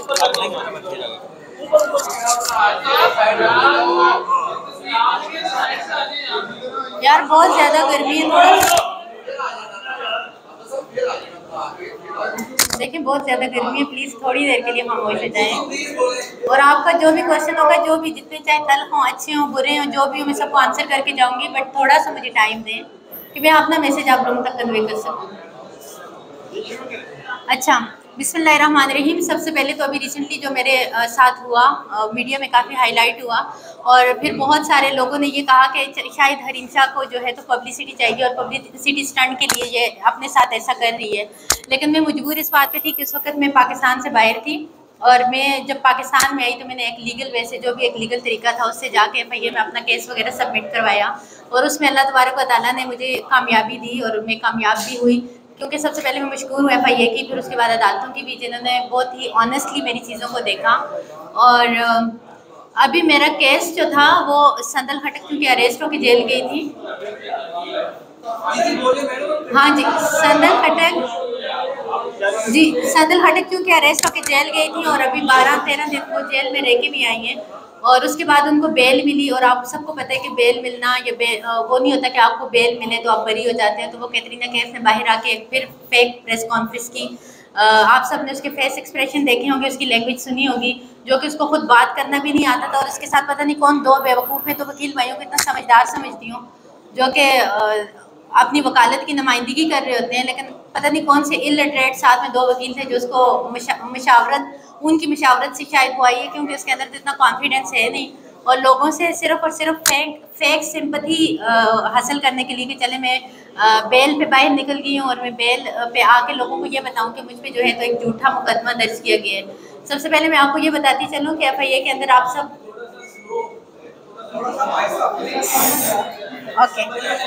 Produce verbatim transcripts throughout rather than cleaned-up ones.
यार बहुत ज्यादा गर्मी है, थोड़ा देखिए बहुत ज्यादा गर्मी है, प्लीज थोड़ी देर के लिए खामोश हो जाएं। और आपका जो भी क्वेश्चन होगा, जो भी जितने चाहे तल्ख हों, अच्छे हों, बुरे हों, जो भी हो मैं सबको आंसर करके जाऊंगी, बट थोड़ा सा मुझे टाइम दें कि मैं अपना मैसेज आप लोगों तक कन्वे कर सकूं। अच्छा, बिस्मिल्लाहिर्रहमानिर्रहीम। सबसे पहले तो अभी रिसेंटली जो मेरे साथ हुआ, मीडिया में काफ़ी हाईलाइट हुआ और फिर बहुत सारे लोगों ने ये कहा कि शायद हरीम शाह को जो है तो पब्लिसिटी चाहिए और पब्लिसिटी स्टंट के लिए ये अपने साथ ऐसा कर रही है। लेकिन मैं मजबूर इस बात पे थी कि उस वक्त मैं पाकिस्तान से बाहर थी और मैं जब पाकिस्तान में आई तो मैंने एक लीगल वे से, जो भी एक लीगल तरीका था, उससे जाके एफ आई ए में अपना केस वगैरह सबमिट करवाया और उसमें अल्लाह तबारक व तआला ने मुझे कामयाबी दी और मैं कामयाब भी हुई। क्योंकि सबसे पहले मैं मशकूर हूँ एफ आई ए की, फिर उसके बाद अदालतों की भी, जिन्होंने बहुत ही ऑनेस्टली मेरी चीज़ों को देखा। और अभी मेरा केस जो था वो संदल खटक, क्योंकि अरेस्ट होकर जेल गई थी। हाँ जी, संदल खटक जी, संदल खटक क्योंकि अरेस्ट होकर जेल गई थी और अभी बारह तेरह दिन वो जेल में रह के भी आई हैं और उसके बाद उनको बेल मिली। और आप सबको पता है कि बेल मिलना ये बेल वो नहीं होता कि आपको बेल मिले तो आप बरी हो जाते हैं। तो वो कैटरीना कैफ ने बाहर आके फिर फेक प्रेस कॉन्फ्रेंस की। आप सब ने उसके फेस एक्सप्रेशन देखे होंगे, उसकी लैंग्वेज सुनी होगी, जो कि उसको खुद बात करना भी नहीं आता था और उसके साथ पता नहीं कौन दो बेवकूफ़ है। तो वकील भाइयों को इतना समझदार समझती हूँ जो कि अपनी वकालत की नुमाइंदगी कर रहे होते हैं, लेकिन पता नहीं कौन से इलिटरेट साथ में दो वकील थे जो उसको मशावरत, उनकी मशावरत से शायद वो आई है, क्योंकि उसके अंदर तो इतना कॉन्फिडेंस है नहीं और लोगों से सिर्फ और सिर्फ फेक फेक सिंपथी हासिल करने के लिए कि चले मैं आ, बेल पे बाहर निकल गई हूँ और मैं बेल पे आके लोगों को ये बताऊँ कि मुझ पे जो है तो एक झूठा मुकदमा दर्ज किया गया है। सबसे पहले मैं आपको ये बताती चलूँ कि एफ आई ए के अंदर आप सब ओके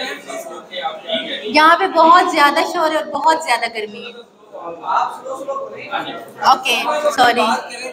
यहाँ पे बहुत ज़्यादा शोर है और बहुत ज़्यादा गर्मी है। Okay sorry.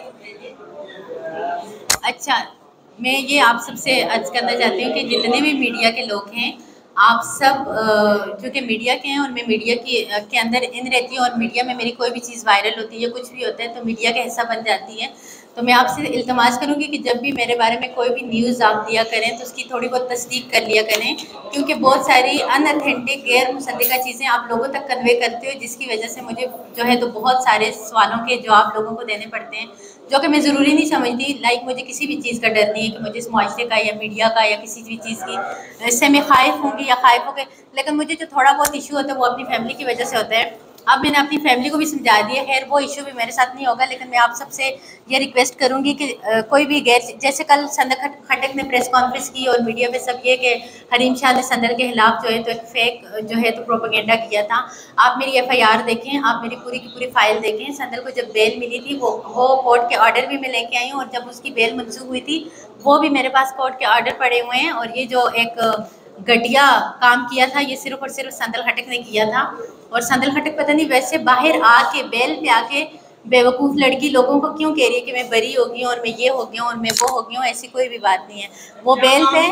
अच्छा, मैं ये आप सबसे अर्ज करना चाहती हूँ कि जितने भी मीडिया के लोग हैं, आप सब जो कि मीडिया के हैं और मैं मीडिया की के अंदर इन रहती हूँ और मीडिया में मेरी कोई भी चीज़ वायरल होती है, कुछ भी होता है तो मीडिया का हिस्सा बन जाती है। तो मैं आपसे इल्तमास करूँगी कि जब भी मेरे बारे में कोई भी न्यूज़ आप दिया करें तो उसकी थोड़ी बहुत तस्दीक कर लिया करें, क्योंकि बहुत सारी अनअथेंटिक गैर मुसद्दिका चीज़ें आप लोगों तक कन्वे करते हो, जिसकी वजह से मुझे जो है तो बहुत सारे सवालों के जवाब लोगों को देने पड़ते हैं, जो कि मैं ज़रूरी नहीं समझती। लाइक मुझे किसी भी चीज़ का डर नहीं है कि मुझे इस मुआशरे का या मीडिया का या किसी भी चीज़ की इससे मैं खाइफ होंगी या खाइफ होंगे, लेकिन मुझे जो थोड़ा बहुत इशू होता है वो अपनी फैमिली की वजह से होता है। अब मैंने अपनी फैमिली को भी समझा दिया, खैर वो इशू भी मेरे साथ नहीं होगा, लेकिन मैं आप सबसे ये रिक्वेस्ट करूंगी कि आ, कोई भी गैर, जैसे कल संदल खटक ने प्रेस कॉन्फ्रेंस की और मीडिया पे सब ये कि हरीम शाह ने संदल के खिलाफ जो है तो एक फेक जो है तो प्रोपेगेंडा किया था। आप मेरी एफ आई आर देखें, आप मेरी पूरी की पूरी फाइल देखें। संदल को जब बेल मिली थी वो वो कोर्ट के ऑर्डर भी मैं लेके आई हूँ और जब उसकी बेल मंसूख हुई थी वो भी मेरे पास कोर्ट के ऑर्डर पड़े हुए हैं। और ये जो एक घटिया काम किया था ये सिर्फ और सिर्फ संदल खटक ने किया था। और संदल खटक पता नहीं वैसे बाहर आके बेल पे आके बेवकूफ़ लड़की लोगों को क्यों कह रही है कि मैं बरी हो गई हूँ और मैं ये हो गई हूँ और मैं वो हो गई हूँ। ऐसी कोई भी बात नहीं है। वो बेल पे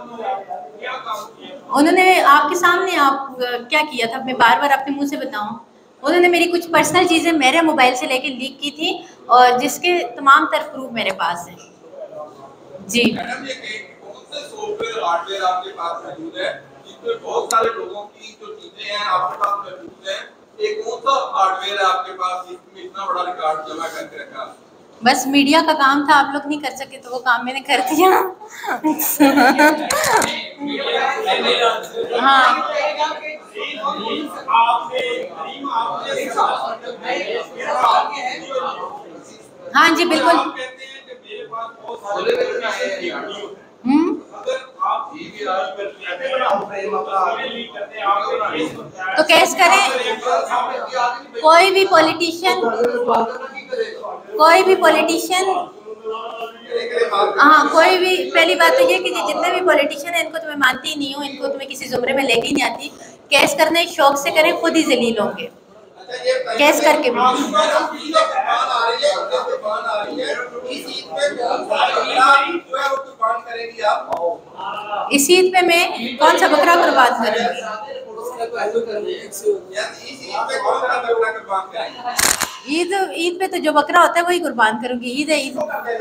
उन्होंने आपके सामने आप क्या किया था, मैं बार बार आपके मुंह से बताऊं। उन्होंने मेरी कुछ पर्सनल चीज़ें मेरे मोबाइल से लेके लीक की थी और जिसके तमाम तर प्रूफ मेरे पास है। जी सॉफ्टवेयर हार्डवेयर आपके पास मौजूद है, जिसमें बहुत सारे लोगों की जो चीजें हैं आपके पास मौजूद हैं, एक कौन सा हार्डवेयर है आपके पास जिसमें इतना बड़ा रिकॉर्ड जमा करके रखा? बस मीडिया का काम था, आप लोग नहीं कर सके तो वो काम मैंने कर दिया। हाँ हाँ जी बिल्कुल। हम्म तो केस करें, कोई भी पॉलिटिशियन कोई भी पॉलिटिशियन हाँ कोई भी, पहली बात तो ये कि जितने भी पॉलिटिशियन हैं इनको तो मैं मानती ही नहीं हूँ, इनको तो मैं किसी जुमरे में लेके ही नहीं आती। केस करने शौक से करें, खुद ही जलील होंगे केस करके भी। इस ईद पे मैं कौन सा बकरा कुर्बान करूंगी? ईद ईद पे तो जो बकरा होता है वही कुर्बान करूंगी। ईद है ईद।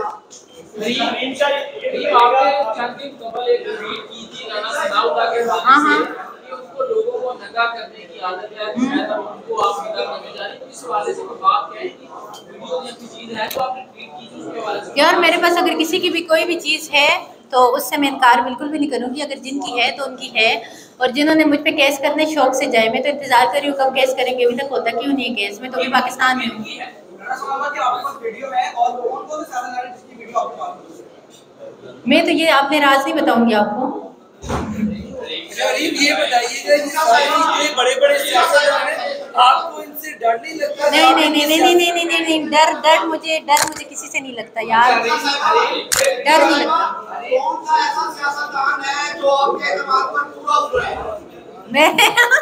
हाँ हाँ लोगों को नंगा करने की आदत है, शायद उनको आप नंगा करने जा रही हैं, इस वाले से कोई बात क्या है कि वीडियो में कोई चीज है तो आपने ट्वीट की उसके वाले से यार मेरे पास अगर किसी की भी कोई भी चीज़ है तो उससे मैं इनकार बिल्कुल भी नहीं करूँगी। अगर जिनकी है तो उनकी है, और जिन्होंने मुझ पे केस करने शौक से जाए, मैं तो इंतजार कर रही हूँ कब केस करेंगे, अभी तक होता क्यों नहीं है केस। मैं तो अभी पाकिस्तान में हूँ। मैं तो ये आपने राज नहीं बताऊंगी आपको। ये बताइएगा बड़े बड़े सियासतदान हैं, आपको इनसे डर नहीं लगता? नहीं नहीं नहीं नहीं नहीं नहीं नहीं नहीं डर डर मुझे डर मुझे किसी से नहीं लगता यार, डर नहीं लगता। कौन सा ऐसा सियासतदान है जो आपके दिमाग पर पूरा उतरा है? मैं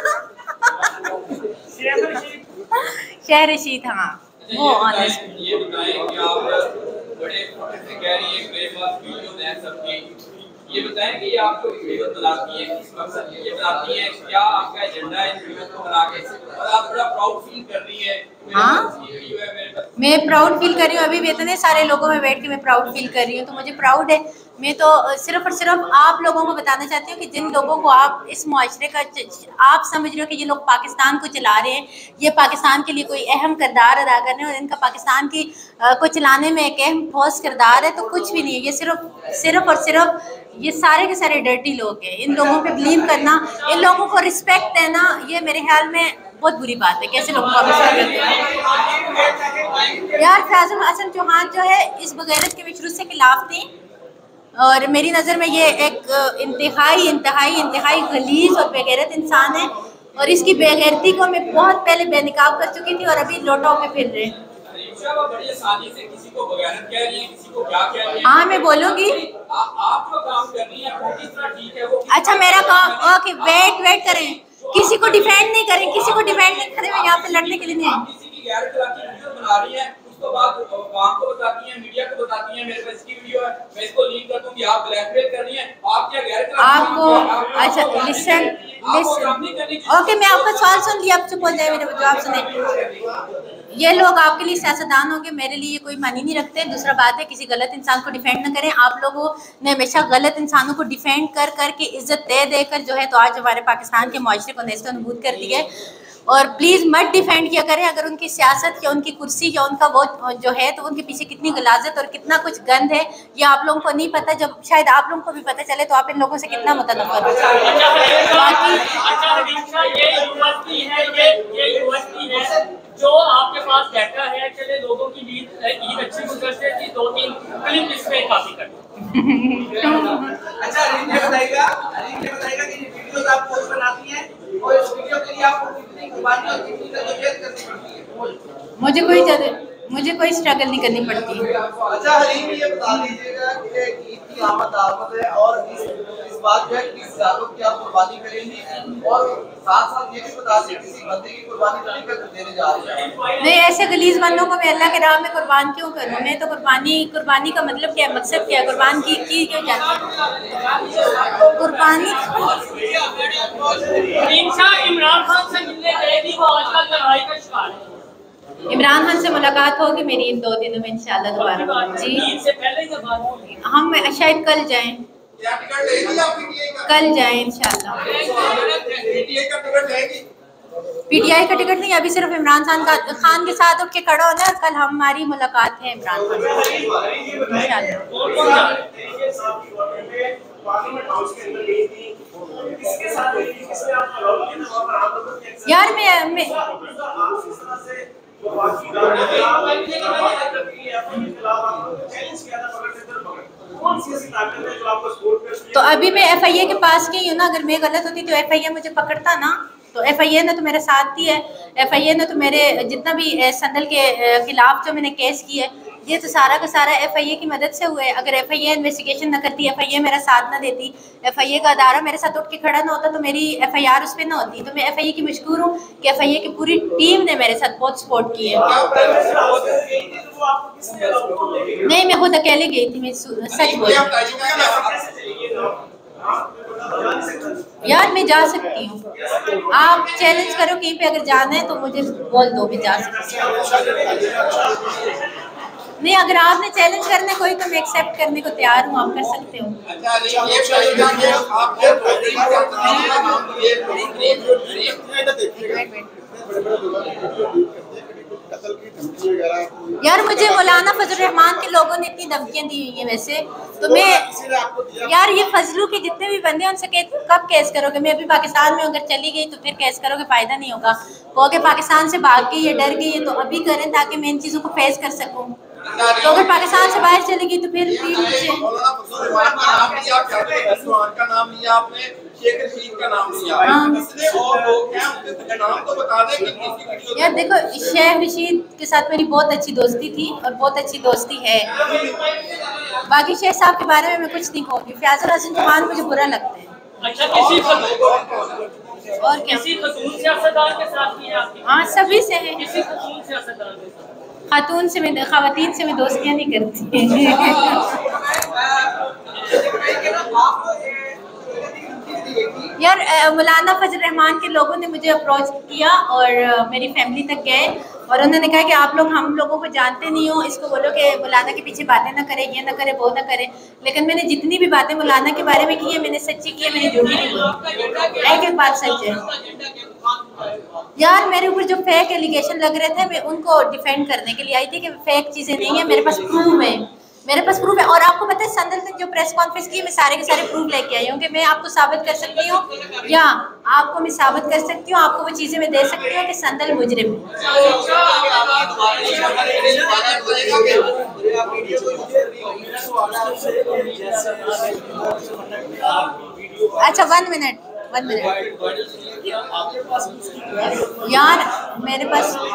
शहर रशीद। हाँ वो ऑनेस्ट। ये बताएं कि आप बड़े से कह रही है मेरे पास वीडियो है सबकी, ये बताएं कि ये आपको वीडियो बनाती है किस मकसद के लिए बनाती है, क्या आपका एजेंडा है इन वीडियो को बना के, और आप बड़ा प्राउड फील कर रही है? हाँ मैं प्राउड फील कर रही हूँ। अभी भी इतने सारे लोगों में बैठ के मैं प्राउड फील कर रही हूँ, तो मुझे प्राउड है। मैं तो सिर्फ और सिर्फ आप लोगों को बताना चाहती हूँ कि जिन लोगों को आप इस मुआशरे का आप समझ रहे हो कि ये लोग पाकिस्तान को चला रहे हैं, ये पाकिस्तान के लिए कोई अहम किरदार अदा कर रहे हैं और इनका पाकिस्तान की को चलाने में एक अहम ठोस किरदार है, तो कुछ भी नहीं है। ये सिर्फ सिर्फ और सिर्फ ये सारे के सारे डर्टी लोग हैं। इन लोगों पे बिलीव करना, इन लोगों को रिस्पेक्ट देना, ये मेरे ख्याल में बहुत बुरी बात है। कैसे लोगों को रिस्पेक्ट करते हैं यार। फैजल हसन चौहान जो है इस बगैरत के शुरू से खिलाफ थी, और मेरी नज़र में ये एक इंतहाई इंतहाई इंतहाई गलीज और बेगैरत इंसान है, और इसकी बेगैरती को मैं बहुत पहले बेनकाब कर चुकी थी और अभी लोटों पे फिर रहे। बड़ी आसानी से किसी को बगैरत कह रही है, किसी को क्या कह रही है। हाँ मैं बोलूँगी। आप जो काम कर रही हैं वो किस तरह ठीक है, वो अच्छा मेरा काम ओके वेट वेट करें, किसी को डिफेंड नहीं करें, किसी को डिफेंड नहीं करें। मैं यहाँ पे लड़ने के लिए नहीं आई। किसी की गैर इखलाकी वीडियो बना रही है, उसके बाद वाम को बताती हैं, मीडिया को बताती हैं मेरे पास इसकी वीडियो है, मैं इसको लीक कर दूंगी, आप ब्लैकमेल कर रही हैं। आप क्या गैर इखलाकी आपको अच्छा लिसन लिसन ओके मैं आपका सवाल सुन लिया, आप चुप हो जाए, मेरे जवाब सुने। ये लोग आपके लिए सियासतदान होंगे, मेरे लिए ये कोई मानी नहीं रखते। दूसरा बात है किसी गलत इंसान को डिफेंड न करें। आप लोगों ने हमेशा गलत इंसानों को डिफेंड कर कर के इज्जत दे देकर जो है तो आज हमारे पाकिस्तान के मुआशरे को नेस्त नबूद कर दी है। और प्लीज़ मत डिफेंड किया करें। अगर उनकी सियासत या उनकी कुर्सी या उनका वो जो है तो उनके पीछे कितनी गलाजत और कितना कुछ गंद है ये आप लोगों को नहीं पता। जब शायद आप लोगों को भी पता चले तो आप इन लोगों से कितना मुतनफ़र हो। जो आपके पास डाटा है, चले लोगों की ईद ईद अच्छी गुजरते थी, दो तीन क्लिप इसमें काफी कर। अच्छा ये बताइएगा ये बताइएगा कि ये वीडियोस आप पोस्ट बनाती हैं और इस वीडियो के लिए आपको कितनी कुर्बानी और कितनी जद्दोजहद करनी पड़ती है? मुझे कोई जद, मुझे कोई स्ट्रगल नहीं करनी पड़ती। अच्छा हलीम ये बता दीजिएगा कि ईद की आमद आमद है और इस इस बात जो है किस जानों की आप कुर्बानी करेंगी, और साथ साथ ये भी बता दीजिए किसी बंदे की कुर्बानी नहीं कर देने जा रही है। नहीं ऐसे गलीज बंदों को मैं अल्लाह के राह में कुर्बान क्यों करूँ? मैं तो कुर्बानी कुर्बानी का मतलब क्या है, मकसद क्या है, कुर्बान की की क्यों जाती है कुर्बानी? इमरान खान से मिलने गए थी, वो आजकल लड़ाई का शिकार है। इमरान खान से मुलाकात होगी मेरी इन दो दिनों में इंशाल्लाह दोबारा। जी से पहले ही बात होगी। हम शायद कल जाएं, कल जाएं इंशाल्लाह। पीटीआई का टिकट नहीं, अभी सिर्फ इमरान खान का खान के साथ उठ के खड़ा होना है। कल हमारी मुलाकात है इमरान खान इंशाल्लाह। यार मैं, मैं तो अभी मैं एफ आई ए के पास गई हूँ ना। अगर मैं गलत होती तो एफ आई ए मुझे पकड़ता ना, तो एफ आई ए ने तो मेरे साथ दी है। एफ आई ए ने तो मेरे जितना भी संदल के खिलाफ जो मैंने केस किया है ये तो सारा का सारा एफ आई ए की मदद से हुआ है। अगर एफ आई ए इन्वेस्टिगेशन न करती, एफ आई ए मेरा साथ न देती, एफ आई ए का अदारा मेरे साथ उठ के खड़ा ना होता तो मेरी एफ आई आर उस पर ना होती। तो मैं एफ आई ए की मशकूर हूँ कि एफ आई ए की पूरी टीम ने मेरे साथ बहुत सपोर्ट की है। नहीं मैं खुद अकेले गई थी, मैं सच बोल यार मैं जा सकती हूँ, आप चैलेंज करो कहीं पे अगर जाना है तो मुझे बोल दो, मैं जा सकती हूँ। नहीं, अगर आपने चैलेंज करना है कोई तो मैं एक्सेप्ट करने को तैयार हूँ, आप कर सकते हो। यार मुझे मौलाना फजल रहमान के लोगों ने इतनी धमकियां दी हुई हैं वैसे तो मैं, यार ये फजलू के जितने भी बंदे हैं उनसे कह कब केस करोगे? मैं अभी पाकिस्तान में अगर चली गई तो फिर केस करोगे, फायदा नहीं होगा। वो अगर पाकिस्तान से भाग गई है, डर गई है तो अभी करें ताकि मैं इन चीज़ों को फेस कर सकूँ। तो अगर पाकिस्तान से बाहर चली गई तो फिर यार देखो, शेख रशीद के साथ मेरी बहुत अच्छी दोस्ती थी और बहुत अच्छी दोस्ती है। बाकी शेख साहब के बारे में मैं कुछ नहीं कहूँगी। फयाजुल हसन चौहान मुझे बुरा लगता है। अच्छा, किसी और किसी खतून सियासतदान के साथ की है आपकी? हाँ, सभी से है। किसी खतून सियासतदान के साथ? खातून से मैं खवातीन से मैं दोस्तियाँ नहीं करती। यार मौलाना फजल रहमान के लोगों ने मुझे अप्रोच किया और मेरी फैमिली तक गए और उन्होंने कहा कि आप लोग हम लोगों को जानते नहीं हो, इसको बोलो कि मौलाना के पीछे बातें ना करें, ये ना करे, वो ना करे। लेकिन मैंने जितनी भी बातें मौलाना के बारे में की है मैंने सच्ची की है, मैंने झूठी नहीं बोली। एक एक बात सच है। यार मेरे ऊपर जो फेक एलिगेशन लग रहे थे मैं उनको डिफेंड करने के लिए आई थी कि फेक चीज़ें नहीं है, मेरे पास प्रूफ है, मेरे पास प्रूफ है। और आपको पता है संदल तक जो प्रेस कॉन्फ्रेंस की मैं सारे के सारे प्रूफ लेके आई हूँ कि मैं आपको साबित कर सकती हूँ, या आपको मैं साबित कर सकती हूँ, आपको वो चीज़ें मैं दे सकती हूँ कि संदल मुजरिम है। अच्छा वन मिनट वन मिनट यार मेरे पास